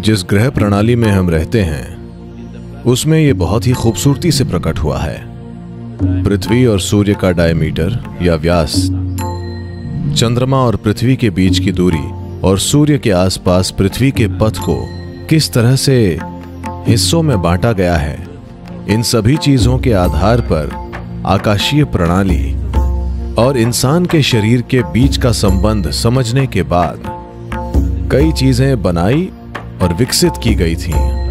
जिस ग्रह प्रणाली में हम रहते हैं उसमें यह बहुत ही खूबसूरती से प्रकट हुआ है। पृथ्वी और सूर्य का डायमीटर या व्यास, चंद्रमा और पृथ्वी के बीच की दूरी और सूर्य के आसपास पृथ्वी के पथ को किस तरह से हिस्सों में बांटा गया है, इन सभी चीजों के आधार पर आकाशीय प्रणाली और इंसान के शरीर के बीच का संबंध समझने के बाद कई चीजें बनाई और विकसित की गई थीं।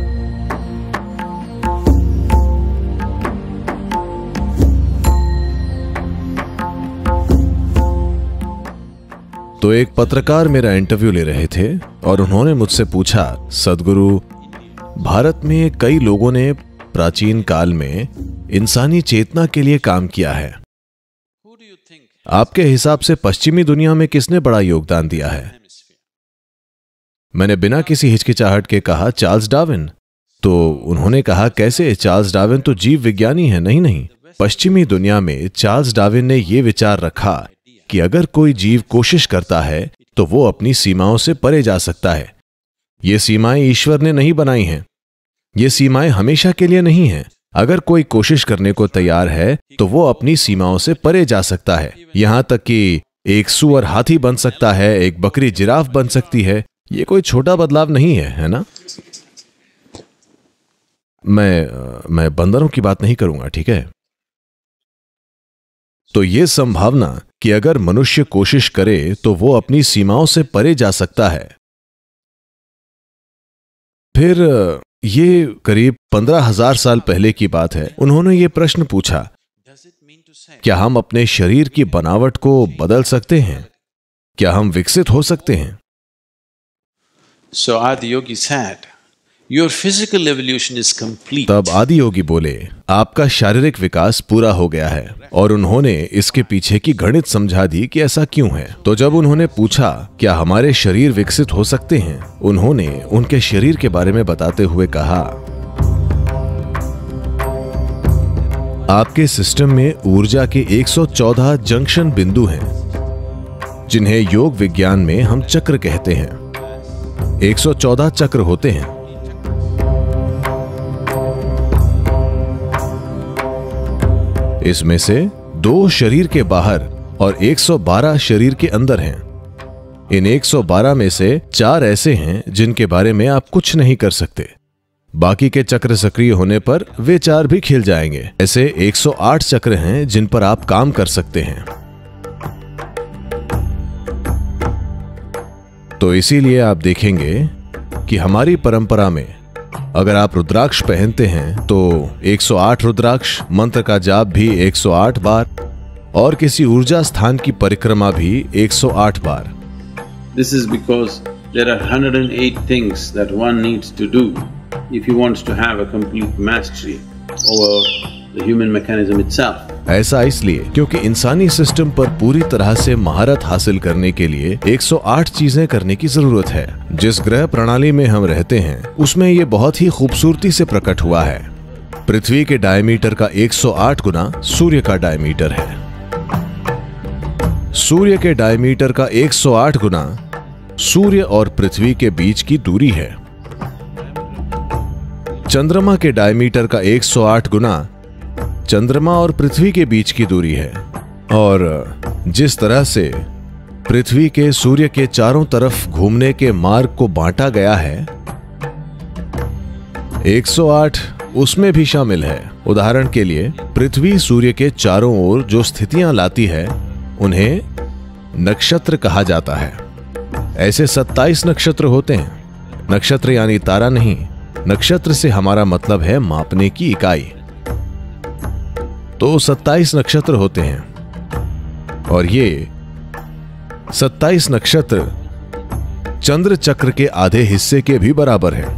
तो एक पत्रकार मेरा इंटरव्यू ले रहे थे और उन्होंने मुझसे पूछा, सद्गुरु, भारत में कई लोगों ने प्राचीन काल में इंसानी चेतना के लिए काम किया है। आपके हिसाब से पश्चिमी दुनिया में किसने बड़ा योगदान दिया है? मैंने बिना किसी हिचकिचाहट के कहा, चार्ल्स डार्विन। तो उन्होंने कहा, कैसे? चार्ल्स डार्विन तो जीव विज्ञानी है। नहीं, पश्चिमी दुनिया में चार्ल्स डार्विन ने यह विचार रखा कि अगर कोई जीव कोशिश करता है तो वो अपनी सीमाओं से परे जा सकता है। ये सीमाएं ईश्वर ने नहीं बनाई हैं। ये सीमाएं हमेशा के लिए नहीं हैं। अगर कोई कोशिश करने को तैयार है तो वो अपनी सीमाओं से परे जा सकता है। यहां तक कि एक सूअर हाथी बन सकता है, एक बकरी जिराफ बन सकती है। ये कोई छोटा बदलाव नहीं है ना? मैं बंदरों की बात नहीं करूंगा, ठीक है? तो ये संभावना कि अगर मनुष्य कोशिश करे तो वो अपनी सीमाओं से परे जा सकता है। फिर ये करीब 15,000 साल पहले की बात है। उन्होंने ये प्रश्न पूछा, क्या हम अपने शरीर की बनावट को बदल सकते हैं? क्या हम विकसित हो सकते हैं? So Adiyogi said, your physical evolution is complete. तब आदियोगी बोले, आपका शारीरिक विकास पूरा हो गया है। और उन्होंने इसके पीछे की गणित समझा दी कि ऐसा क्यों है। तो जब उन्होंने पूछा क्या हमारे शरीर विकसित हो सकते हैं, उन्होंने उनके शरीर के बारे में बताते हुए कहा, आपके सिस्टम में ऊर्जा के 114 जंक्शन बिंदु हैं, जिन्हें योग विज्ञान में हम चक्र कहते हैं। 114 चक्र होते हैं। इसमें से 2 शरीर के बाहर और 112 शरीर के अंदर हैं। इन 112 में से 4 ऐसे हैं जिनके बारे में आप कुछ नहीं कर सकते। बाकी के चक्र सक्रिय होने पर वे 4 भी खिल जाएंगे। ऐसे 108 चक्र हैं जिन पर आप काम कर सकते हैं। तो इसीलिए आप देखेंगे कि हमारी परंपरा में अगर आप रुद्राक्ष पहनते हैं तो 108 रुद्राक्ष, मंत्र का जाप भी 108 बार और किसी ऊर्जा स्थान की परिक्रमा भी 108 बार। This is because there are 108 things that one needs to do if he wants to have a complete mastery over the human mechanism itself. ऐसा इसलिए क्योंकि इंसानी सिस्टम पर पूरी तरह से महारत हासिल करने के लिए 108 चीजें करने की जरूरत है। जिस ग्रह प्रणाली में हम रहते हैं उसमें ये बहुत ही खूबसूरती से प्रकट हुआ है। पृथ्वी के डायमीटर का 108 गुना सूर्य का डायमीटर है। सूर्य के डायमीटर का 108 गुना सूर्य और पृथ्वी के बीच की दूरी है। चंद्रमा के डायमीटर का 108 गुना चंद्रमा और पृथ्वी के बीच की दूरी है। और जिस तरह से पृथ्वी के सूर्य के चारों तरफ घूमने के मार्ग को बांटा गया है, 108 उसमें भी शामिल है। उदाहरण के लिए पृथ्वी सूर्य के चारों ओर जो स्थितियां लाती है उन्हें नक्षत्र कहा जाता है। ऐसे 27 नक्षत्र होते हैं। नक्षत्र यानी तारा नहीं, नक्षत्र से हमारा मतलब है मापने की इकाई। तो 27 नक्षत्र होते हैं और ये 27 नक्षत्र चंद्र चक्र के आधे हिस्से के भी बराबर है।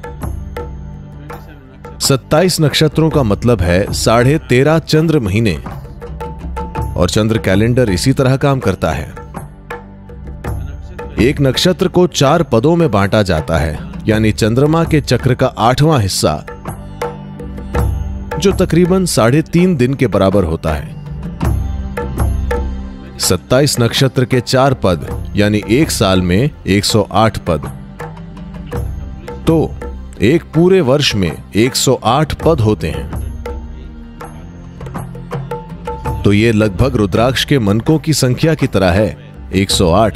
27 नक्षत्रों का मतलब है 13.5 चंद्र महीने। और चंद्र कैलेंडर इसी तरह काम करता है। एक नक्षत्र को 4 पदों में बांटा जाता है, यानी चंद्रमा के चक्र का 8वां हिस्सा, जो तकरीबन 3.5 दिन के बराबर होता है। 27 नक्षत्र के 4 पद यानी एक साल में 108 पद। तो एक पूरे वर्ष में 108 पद होते हैं। तो ये लगभग रुद्राक्ष के मनकों की संख्या की तरह है, 108।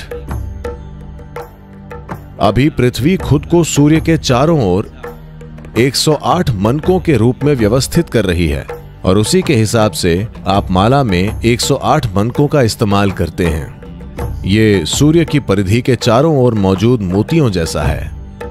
अभी पृथ्वी खुद को सूर्य के चारों ओर 108 मनकों के रूप में व्यवस्थित कर रही है और उसी के हिसाब से आप माला में 108 मनकों का इस्तेमाल करते हैं। ये सूर्य की परिधि के चारों ओर मौजूद मोतियों जैसा है।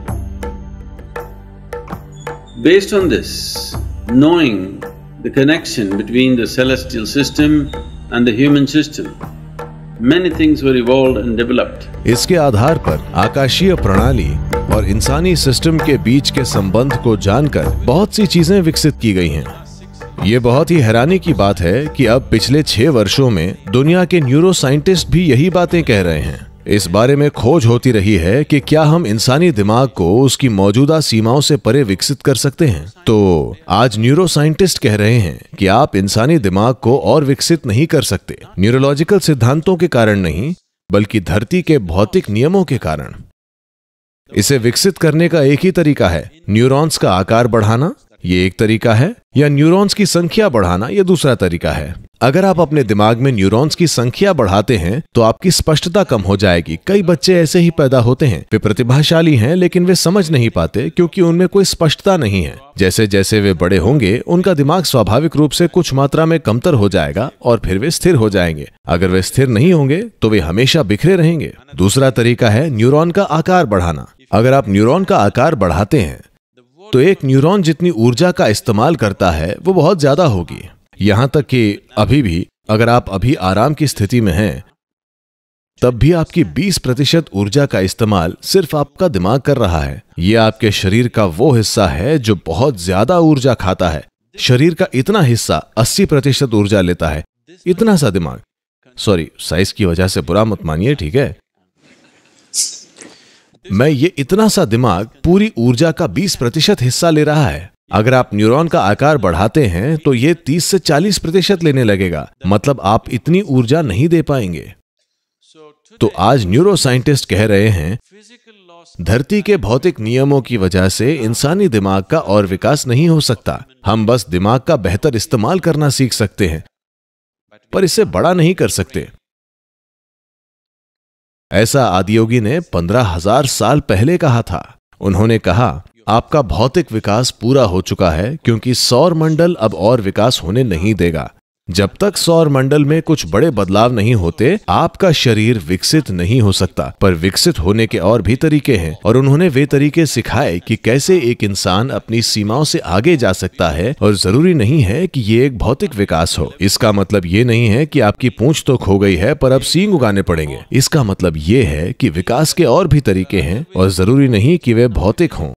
Based on this, knowing the connection between the celestial system and the human system, many things were evolved and developed. इसके आधार पर आकाशीय प्रणाली और इंसानी सिस्टम के बीच के संबंध को जानकर बहुत सी चीजें विकसित की गई हैं। ये बहुत ही हैरानी की बात है कि अब पिछले 6 वर्षों में दुनिया के न्यूरो साइंटिस्ट भी यही बातें कह रहे हैं। इस बारे में खोज होती रही है कि क्या हम इंसानी दिमाग को उसकी मौजूदा सीमाओं से परे विकसित कर सकते हैं। तो आज न्यूरो साइंटिस्ट कह रहे हैं कि आप इंसानी दिमाग को और विकसित नहीं कर सकते, न्यूरोलॉजिकल सिद्धांतों के कारण नहीं, बल्कि धरती के भौतिक नियमों के कारण। इसे विकसित करने का एक ही तरीका है, न्यूरॉन्स का आकार बढ़ाना, ये एक तरीका है, या न्यूरॉन्स की संख्या बढ़ाना, ये दूसरा तरीका है। अगर आप अपने दिमाग में न्यूरॉन्स की संख्या बढ़ाते हैं तो आपकी स्पष्टता कम हो जाएगी। कई बच्चे ऐसे ही पैदा होते हैं, वे प्रतिभाशाली हैं लेकिन वे समझ नहीं पाते क्योंकि उनमें कोई स्पष्टता नहीं है। जैसे जैसे वे बड़े होंगे उनका दिमाग स्वाभाविक रूप से कुछ मात्रा में कमतर हो जाएगा और फिर वे स्थिर हो जाएंगे। अगर वे स्थिर नहीं होंगे तो वे हमेशा बिखरे रहेंगे। दूसरा तरीका है न्यूरॉन का आकार बढ़ाना। अगर आप न्यूरॉन का आकार बढ़ाते हैं तो एक न्यूरॉन जितनी ऊर्जा का इस्तेमाल करता है वो बहुत ज्यादा होगी। यहां तक कि अभी भी अगर आप अभी आराम की स्थिति में हैं तब भी आपकी 20% ऊर्जा का इस्तेमाल सिर्फ आपका दिमाग कर रहा है। यह आपके शरीर का वो हिस्सा है जो बहुत ज्यादा ऊर्जा खाता है। शरीर का इतना हिस्सा 80% ऊर्जा लेता है। इतना सा दिमाग, सॉरी साइज की वजह से बुरा मत मानिए, ठीक है। ये इतना सा दिमाग पूरी ऊर्जा का 20% हिस्सा ले रहा है। अगर आप न्यूरॉन का आकार बढ़ाते हैं तो ये 30 से 40% लेने लगेगा, मतलब आप इतनी ऊर्जा नहीं दे पाएंगे। तो आज न्यूरो साइंटिस्ट कह रहे हैं धरती के भौतिक नियमों की वजह से इंसानी दिमाग का और विकास नहीं हो सकता। हम बस दिमाग का बेहतर इस्तेमाल करना सीख सकते हैं, पर इसे बड़ा नहीं कर सकते। ऐसा आदियोगी ने 15,000 साल पहले कहा था। उन्होंने कहा आपका भौतिक विकास पूरा हो चुका है क्योंकि सौर मंडल अब और विकास होने नहीं देगा। जब तक सौर मंडल में कुछ बड़े बदलाव नहीं होते आपका शरीर विकसित नहीं हो सकता। पर विकसित होने के और भी तरीके हैं और उन्होंने वे तरीके सिखाए कि कैसे एक इंसान अपनी सीमाओं से आगे जा सकता है। और जरूरी नहीं है कि ये एक भौतिक विकास हो। इसका मतलब ये नहीं है कि आपकी पूंछ तो खो गई है पर अब सींग उगाने पड़ेंगे। इसका मतलब ये है कि विकास के और भी तरीके हैं और जरूरी नहीं कि वे भौतिक हों।